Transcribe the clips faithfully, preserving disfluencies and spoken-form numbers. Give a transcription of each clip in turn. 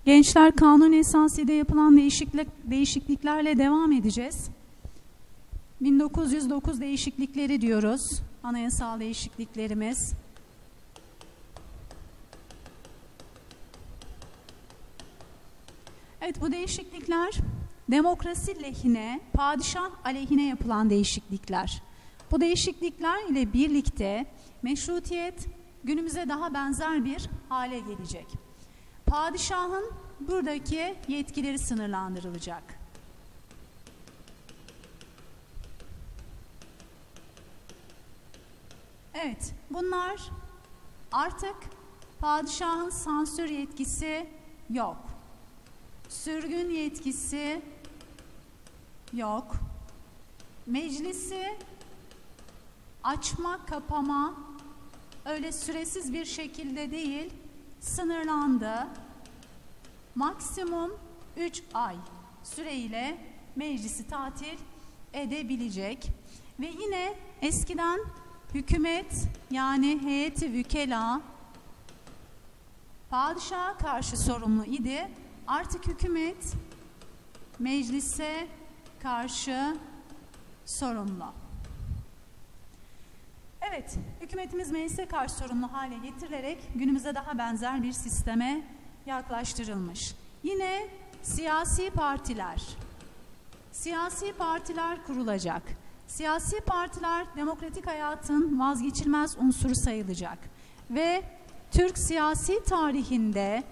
Gençler, kanun esasıyla yapılan değişiklik, değişikliklerle devam edeceğiz. bin dokuz yüz dokuz değişiklikleri diyoruz. Anayasal değişikliklerimiz. Evet, bu değişiklikler demokrasi lehine, padişah aleyhine yapılan değişiklikler. Bu değişiklikler ile birlikte meşrutiyet günümüze daha benzer bir hale gelecek. Padişahın buradaki yetkileri sınırlandırılacak. Evet, bunlar artık padişahın sansür yetkisi yok. Sürgün yetkisi yok. Meclisi açma, kapama öyle süresiz bir şekilde değil, sınırlandı. Maksimum üç ay süreyle meclisi tatil edebilecek. Ve yine eskiden hükümet, yani heyeti vükela padişaha karşı sorumlu idi. Artık hükümet meclise karşı sorumlu. Evet, hükümetimiz meclise karşı sorumlu hale getirilerek günümüze daha benzer bir sisteme yaklaştırılmış. Yine siyasi partiler, siyasi partiler kurulacak. Siyasi partiler demokratik hayatın vazgeçilmez unsuru sayılacak ve Türk siyasi tarihinde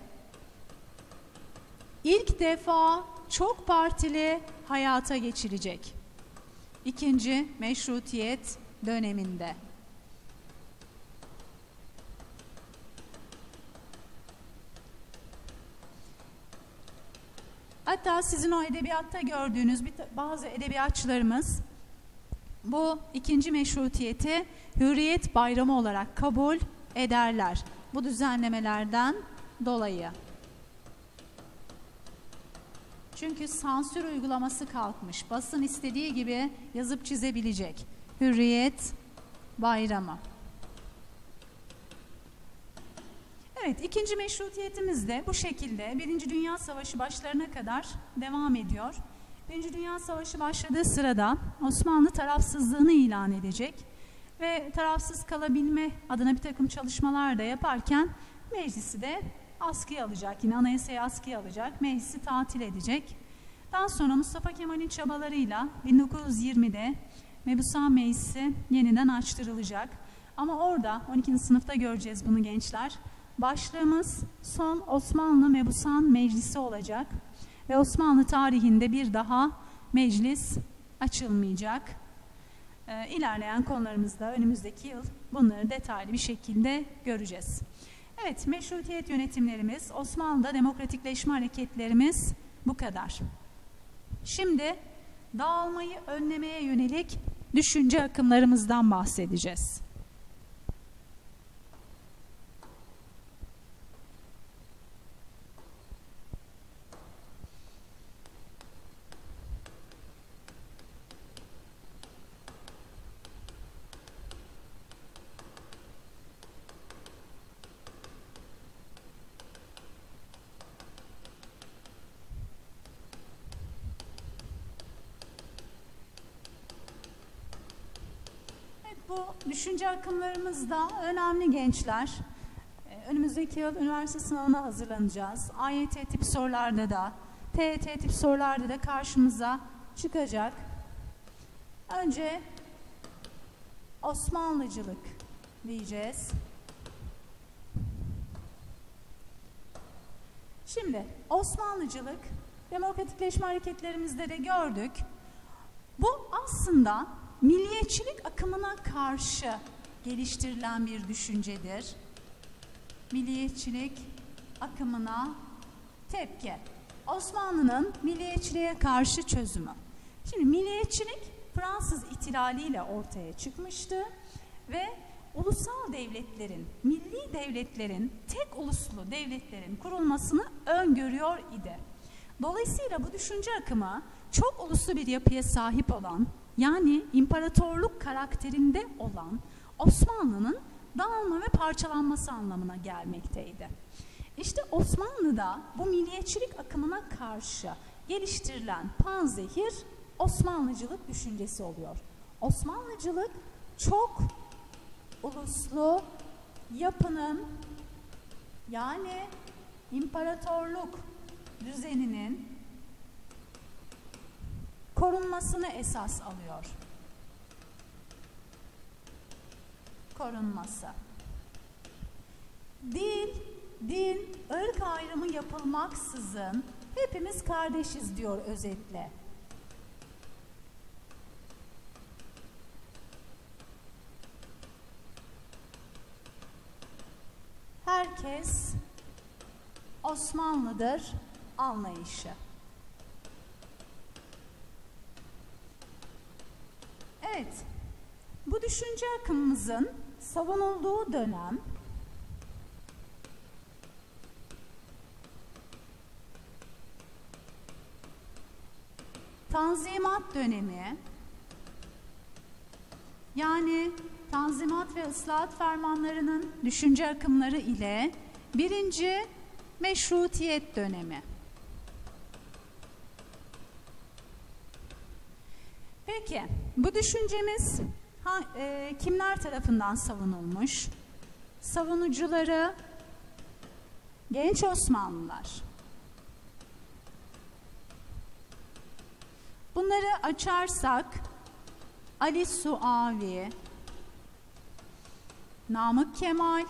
ilk defa çok partili hayata geçilecek. İkinci meşrutiyet döneminde. Hatta sizin o edebiyatta gördüğünüz bazı edebiyatçılarımız bu ikinci meşrutiyeti Hürriyet Bayramı olarak kabul ederler. Bu düzenlemelerden dolayı. Çünkü sansür uygulaması kalkmış. Basın istediği gibi yazıp çizebilecek. Hürriyet Bayramı. Evet, ikinci meşrutiyetimiz de bu şekilde Birinci Dünya Savaşı başlarına kadar devam ediyor. Birinci Dünya Savaşı başladığı sırada Osmanlı tarafsızlığını ilan edecek ve tarafsız kalabilme adına bir takım çalışmalar da yaparken meclisi de askıya alacak, yine anayasayı askıya alacak, meclisi tatil edecek. Daha sonra Mustafa Kemal'in çabalarıyla bin dokuz yüz yirmide Mebusan Meclisi yeniden açtırılacak. Ama orada on ikinci sınıfta göreceğiz bunu gençler. Başlığımız son Osmanlı Mebusan Meclisi olacak ve Osmanlı tarihinde bir daha meclis açılmayacak. Ee, ilerleyen konularımızda önümüzdeki yıl bunları detaylı bir şekilde göreceğiz. Evet, meşrutiyet yönetimlerimiz, Osmanlı'da demokratikleşme hareketlerimiz bu kadar. Şimdi dağılmayı önlemeye yönelik düşünce akımlarımızdan bahsedeceğiz. Bu düşünce akımlarımız da önemli gençler. Önümüzdeki yıl üniversite sınavına hazırlanacağız. A Y T tip sorularda da, T Y T tip sorularda da karşımıza çıkacak. Önce Osmanlıcılık diyeceğiz. Şimdi Osmanlıcılık, demokratikleşme hareketlerimizde de gördük. Bu aslında milliyetçilik akımına karşı geliştirilen bir düşüncedir. Milliyetçilik akımına tepki. Osmanlı'nın milliyetçiliğe karşı çözümü. Şimdi milliyetçilik Fransız ihtilaliyle ortaya çıkmıştı ve ulusal devletlerin, milli devletlerin, tek uluslu devletlerin kurulmasını öngörüyor idi. Dolayısıyla bu düşünce akımı çok uluslu bir yapıya sahip olan, yani imparatorluk karakterinde olan Osmanlı'nın dağılma ve parçalanması anlamına gelmekteydi. İşte Osmanlı'da bu milliyetçilik akımına karşı geliştirilen panzehir Osmanlıcılık düşüncesi oluyor. Osmanlıcılık çok uluslu yapının, yani imparatorluk düzeninin korunmasını esas alıyor. Korunması. Dil, din, ırk ayrımı yapılmaksızın hepimiz kardeşiz diyor özetle. Herkes Osmanlıdır anlayışı. Evet, bu düşünce akımımızın savunulduğu dönem Tanzimat dönemi, yani Tanzimat ve Islahat fermanlarının düşünce akımları ile birinci Meşrutiyet dönemi. Peki, bu düşüncemiz ha, e, kimler tarafından savunulmuş? Savunucuları genç Osmanlılar. Bunları açarsak Ali Suavi, Namık Kemal,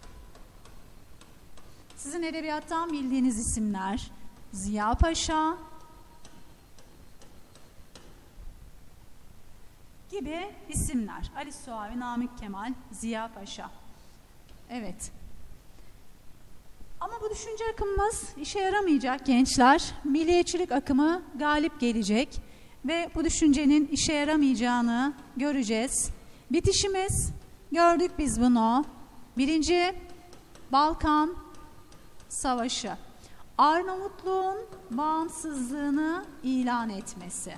sizin edebiyattan bildiğiniz isimler, Ziya Paşa gibi isimler. Ali Suavi, Namık Kemal, Ziya Paşa. Evet. Ama bu düşünce akımımız işe yaramayacak gençler. Milliyetçilik akımı galip gelecek ve bu düşüncenin işe yaramayacağını göreceğiz. Bitişimiz, gördük biz bunu. Birinci Balkan Savaşı. Arnavutluğun bağımsızlığını ilan etmesi.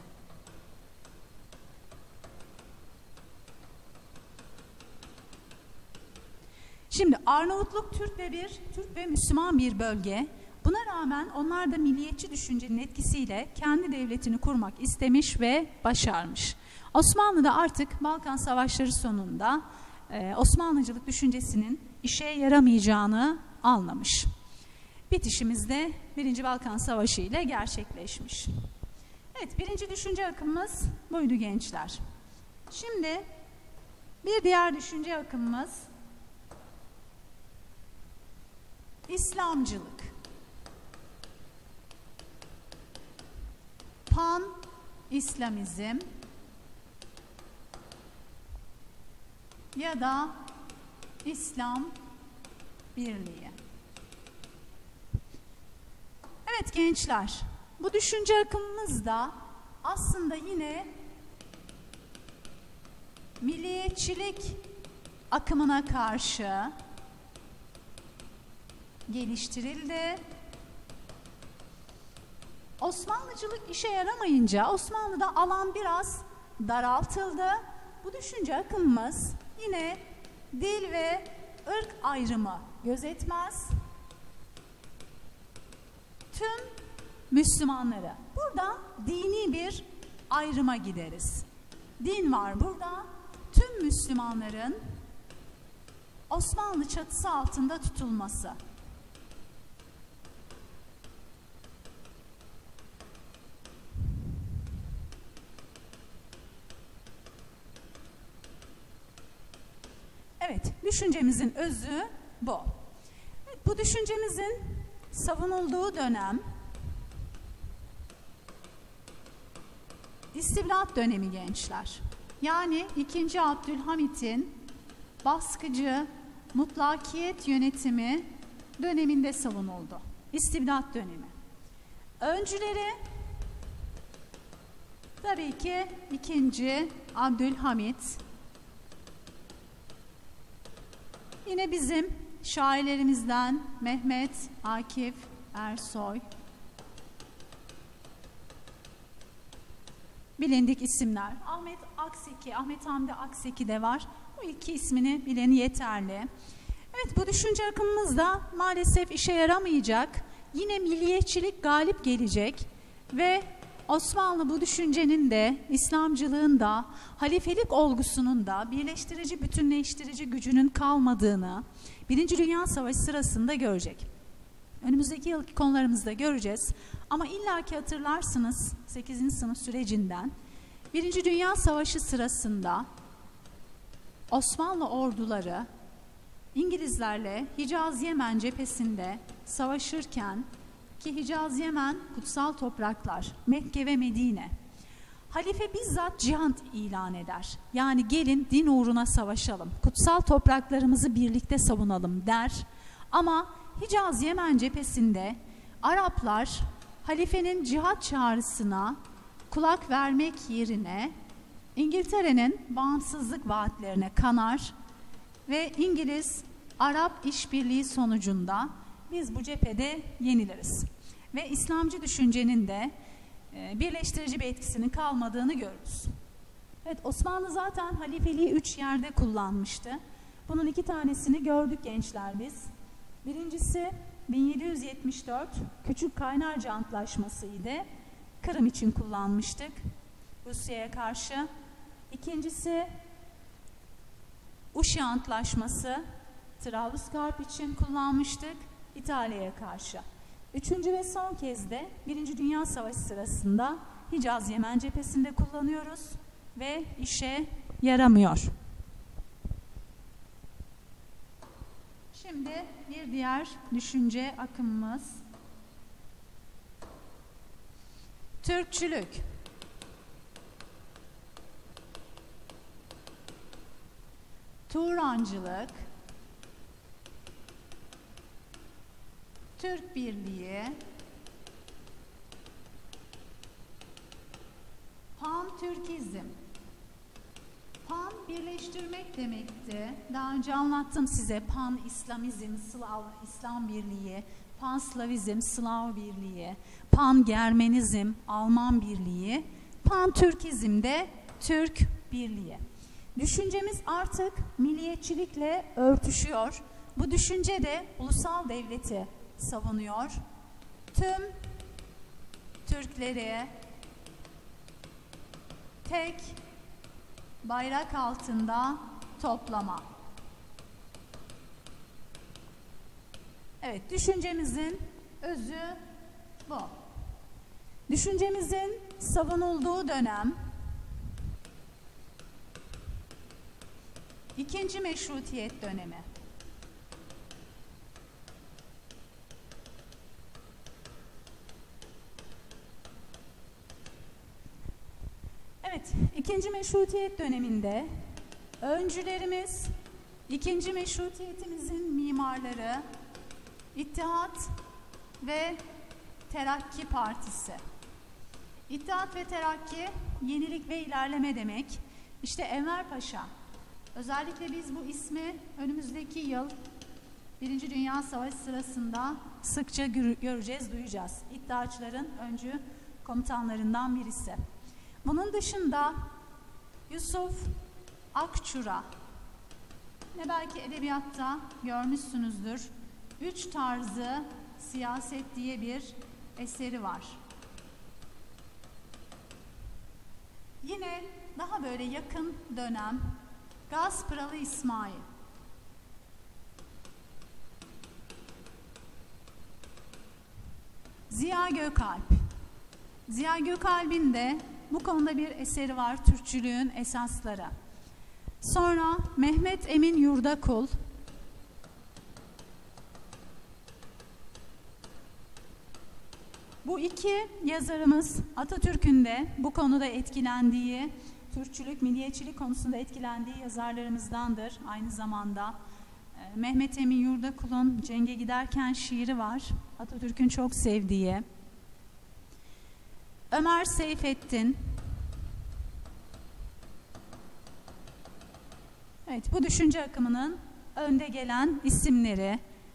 Şimdi Arnavutluk Türk ve bir Türk ve Müslüman bir bölge. Buna rağmen onlar da milliyetçi düşüncenin etkisiyle kendi devletini kurmak istemiş ve başarmış. Osmanlı da artık Balkan Savaşları sonunda e, Osmanlıcılık düşüncesinin işe yaramayacağını anlamış. Bitişimiz de birinci Balkan Savaşı ile gerçekleşmiş. Evet, birinci düşünce akımımız buydu gençler. Şimdi bir diğer düşünce akımımız İslamcılık. Pan-İslamizm ya da İslam Birliği. Evet gençler, bu düşünce akımımız da aslında yine milliyetçilik akımına karşı geliştirildi. Osmanlıcılık işe yaramayınca Osmanlı'da alan biraz daraltıldı. Bu düşünce akımımız yine dil ve ırk ayrımı gözetmez. Tüm Müslümanları. Burada dini bir ayrıma gideriz. Din var burada. Tüm Müslümanların Osmanlı çatısı altında tutulması. Evet, düşüncemizin özü bu. Evet, bu düşüncemizin savunulduğu dönem İstibdat dönemi gençler. Yani ikinci Abdülhamit'in baskıcı mutlakiyet yönetimi döneminde savunuldu. İstibdat dönemi. Öncüleri tabii ki ikinci Abdülhamit. Yine bizim şairlerimizden Mehmet Akif Ersoy. Bilindik isimler. Ahmet Akseki, Ahmet Hamdi Akseki de var. Bu iki ismini bileni yeterli. Evet, bu düşünce akımımız da maalesef işe yaramayacak. Yine milliyetçilik galip gelecek ve Osmanlı bu düşüncenin de, İslamcılığın da, halifelik olgusunun da birleştirici, bütünleştirici gücünün kalmadığını Birinci Dünya Savaşı sırasında görecek. Önümüzdeki yılki konularımızda göreceğiz. Ama illaki hatırlarsınız sekizinci sınıf sürecinden. Birinci Dünya Savaşı sırasında Osmanlı orduları İngilizlerle Hicaz-Yemen cephesinde savaşırken, ki Hicaz-Yemen kutsal topraklar, Mekke ve Medine, halife bizzat cihad ilan eder. Yani gelin din uğruna savaşalım, kutsal topraklarımızı birlikte savunalım der. Ama Hicaz-Yemen cephesinde Araplar halifenin cihad çağrısına kulak vermek yerine İngiltere'nin bağımsızlık vaatlerine kanar ve İngiliz-Arap işbirliği sonucunda biz bu cephede yeniliriz. Ve İslamcı düşüncenin de e, birleştirici bir etkisinin kalmadığını görürüz. Evet, Osmanlı zaten halifeliği üç yerde kullanmıştı. Bunun iki tanesini gördük gençler biz. Birincisi bin yedi yüz yetmiş dört Küçük Kaynarca Antlaşması'ydı. Kırım için kullanmıştık Rusya'ya karşı. İkincisi Uşi Antlaşması, Trablusgarp için kullanmıştık İtalya'ya karşı. Üçüncü ve son kez de Birinci Dünya Savaşı sırasında Hicaz-Yemen cephesinde kullanıyoruz ve işe yaramıyor. Şimdi bir diğer düşünce akımımız Türkçülük. Turancılık, Türk Birliği, Pan-Türkizm. Pan birleştirmek demekti. Daha önce anlattım size Pan-İslamizm, Slav İslam Birliği, Pan-Slavizm, Slav Birliği, Pan-Germenizm, Alman Birliği, Pan-Türkizm de Türk Birliği. Düşüncemiz artık milliyetçilikle örtüşüyor. Bu düşünce de ulusal devleti savunuyor. Tüm Türkleri tek bayrak altında toplama. Evet, düşüncemizin özü bu. Düşüncemizin savunulduğu dönem İkinci Meşrutiyet dönemi. Evet, İkinci Meşrutiyet döneminde öncülerimiz, İkinci Meşrutiyetimizin mimarları, İttihat ve Terakki Partisi. İttihat ve Terakki, yenilik ve ilerleme demek. İşte Enver Paşa, özellikle biz bu ismi önümüzdeki yıl Birinci Dünya Savaşı sırasında sıkça göreceğiz, duyacağız. İttihatçıların öncü komutanlarından birisi. Bunun dışında Yusuf Akçura, ne belki edebiyatta görmüşsünüzdür, Üç Tarzı Siyaset diye bir eseri var. Yine daha böyle yakın dönem Gaspıralı İsmail. Ziya Gökalp. Ziya Gökalp'in de bu konuda bir eseri var, Türkçülüğün esasları. Sonra Mehmet Emin Yurdakul. Bu iki yazarımız Atatürk'ün de bu konuda etkilendiği, Türkçülük, milliyetçilik konusunda etkilendiği yazarlarımızdandır aynı zamanda. Mehmet Emin Yurdakul'un Cenge Giderken şiiri var, Atatürk'ün çok sevdiği. Ömer Seyfettin. Evet, bu düşünce akımının önde gelen isimleri.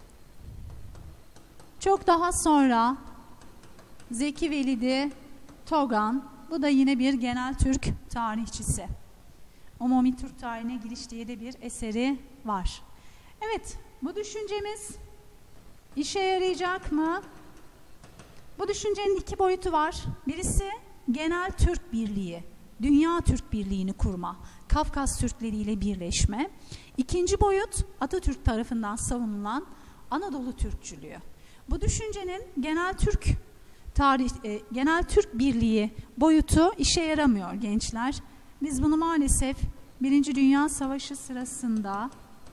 Çok daha sonra Zeki Velidi Togan, bu da yine bir genel Türk tarihçisi. Umumi Türk tarihine giriş diye de bir eseri var. Evet, bu düşüncemiz işe yarayacak mı? Bu düşüncenin iki boyutu var. Birisi genel Türk birliği, dünya Türk birliğini kurma, Kafkas Türkleri ile birleşme. İkinci boyut Atatürk tarafından savunulan Anadolu Türkçülüğü. Bu düşüncenin genel Türk tarih, e, genel Türk birliği boyutu işe yaramıyor gençler. Biz bunu maalesef Birinci Dünya Savaşı sırasında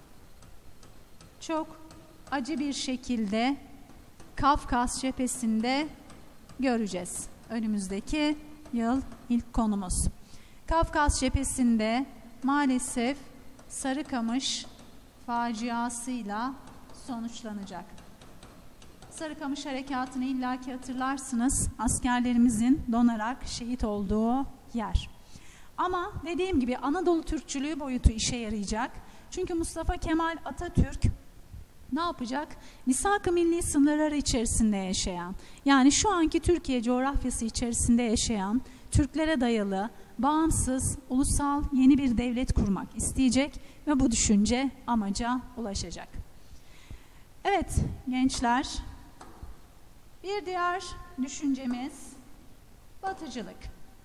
çok acı bir şekilde Kafkas cephesinde göreceğiz. Önümüzdeki yıl ilk konumuz. Kafkas cephesinde maalesef Sarıkamış faciasıyla sonuçlanacak. Sarıkamış Harekatı'nı illaki hatırlarsınız. Askerlerimizin donarak şehit olduğu yer. Ama dediğim gibi Anadolu Türkçülüğü boyutu işe yarayacak. Çünkü Mustafa Kemal Atatürk ne yapacak? Misak-ı milli sınırları içerisinde yaşayan, yani şu anki Türkiye coğrafyası içerisinde yaşayan Türklere dayalı, bağımsız, ulusal yeni bir devlet kurmak isteyecek ve bu düşünce amaca ulaşacak. Evet gençler, bir diğer düşüncemiz batıcılık.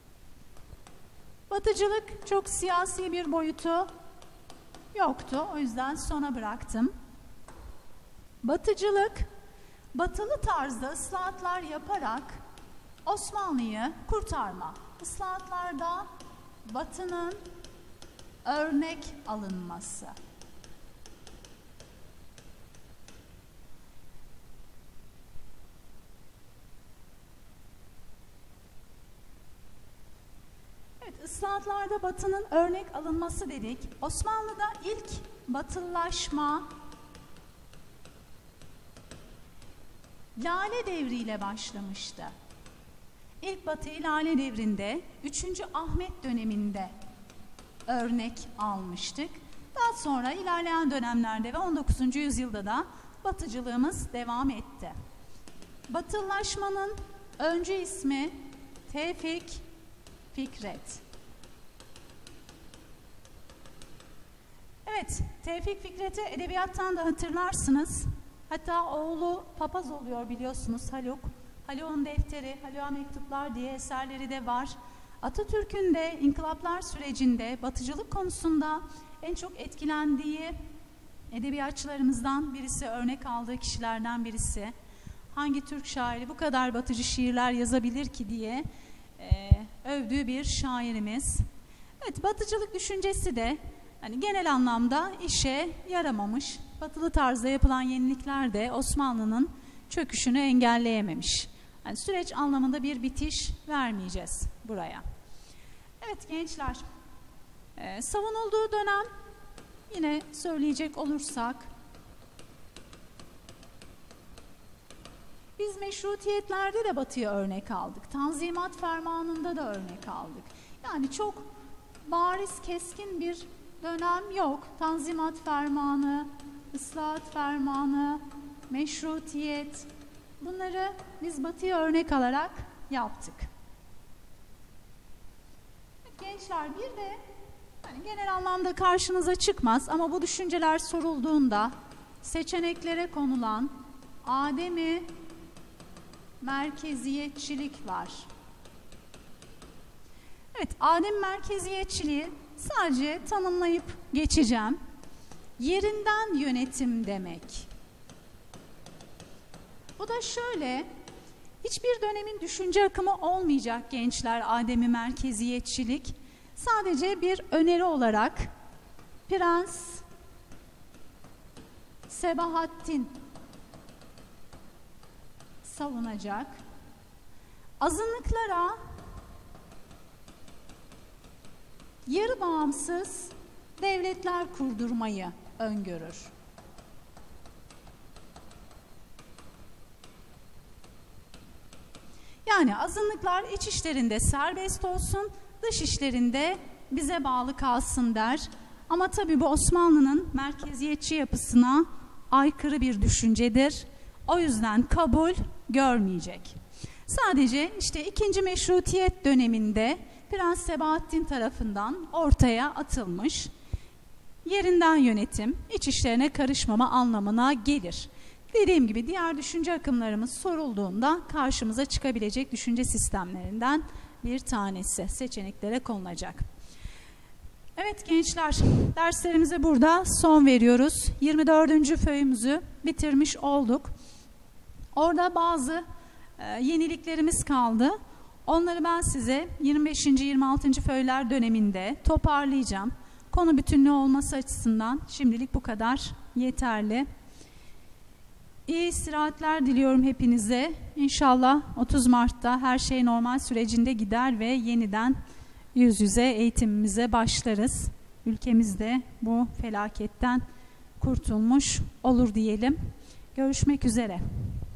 Batıcılık çok siyasi bir boyutu yoktu, o yüzden sona bıraktım. Batıcılık, batılı tarzda ıslahatlar yaparak Osmanlı'yı kurtarma. Islahatlarda Batı'nın örnek alınması. Evet, ıslahatlarda Batı'nın örnek alınması dedik. Osmanlı'da ilk batılılaşma Lale devriyle başlamıştı. İlk Batı'yı Lale devrinde, üçüncü Ahmet döneminde örnek almıştık. Daha sonra ilerleyen dönemlerde ve on dokuzuncu yüzyılda da batıcılığımız devam etti. Batılılaşmanın öncü ismi Tevfik Fikret. Evet, Tevfik Fikret'i edebiyattan da hatırlarsınız. Hatta oğlu papaz oluyor biliyorsunuz, Haluk. Haluk'un defteri, Haluk'a mektuplar diye eserleri de var. Atatürk'ün de inkılaplar sürecinde batıcılık konusunda en çok etkilendiği edebiyatçılarımızdan birisi, örnek aldığı kişilerden birisi. Hangi Türk şairi bu kadar batıcı şiirler yazabilir ki diye e, övdüğü bir şairimiz. Evet, batıcılık düşüncesi de hani genel anlamda işe yaramamış. Batılı tarzda yapılan yenilikler de Osmanlı'nın çöküşünü engelleyememiş. Yani süreç anlamında bir bitiş vermeyeceğiz buraya. Evet gençler, e, savunulduğu dönem yine söyleyecek olursak, biz meşrutiyetlerde de Batı'ya örnek aldık. Tanzimat Fermanı'nda da örnek aldık. Yani çok bariz, keskin bir dönem yok. Tanzimat Fermanı, Islahat Fermanı, meşrutiyet, bunları biz Batı'ya örnek alarak yaptık. Evet, gençler, bir de hani genel anlamda karşınıza çıkmaz ama bu düşünceler sorulduğunda seçeneklere konulan ademi merkeziyetçilik var. Evet, adem merkeziyetçiliği sadece tanımlayıp geçeceğim. Yerinden yönetim demek. Bu da şöyle, hiçbir dönemin düşünce akımı olmayacak gençler ademi merkeziyetçilik. Sadece bir öneri olarak Prens Sebahattin savunacak. Azınlıklara yarı bağımsız devletler kurdurmayı öngörür. Yani azınlıklar iç işlerinde serbest olsun, dış işlerinde bize bağlı kalsın der. Ama tabii bu Osmanlı'nın merkeziyetçi yapısına aykırı bir düşüncedir. O yüzden kabul görmeyecek. Sadece işte ikinci Meşrutiyet döneminde Prens Sebahattin tarafından ortaya atılmış yerinden yönetim, iç işlerine karışmama anlamına gelir. Dediğim gibi diğer düşünce akımlarımız sorulduğunda karşımıza çıkabilecek düşünce sistemlerinden bir tanesi seçeneklere konulacak. Evet gençler, derslerimize burada son veriyoruz. yirmi dördüncü föyümüzü bitirmiş olduk. Orada bazı e, yeniliklerimiz kaldı. Onları ben size yirmi beşinci yirmi altıncı föyler döneminde toparlayacağım. Konu bütünlüğü olması açısından şimdilik bu kadar yeterli. İyi istirahatler diliyorum hepinize. İnşallah otuz Mart'ta her şey normal sürecinde gider ve yeniden yüz yüze eğitimimize başlarız. Ülkemiz de bu felaketten kurtulmuş olur diyelim. Görüşmek üzere.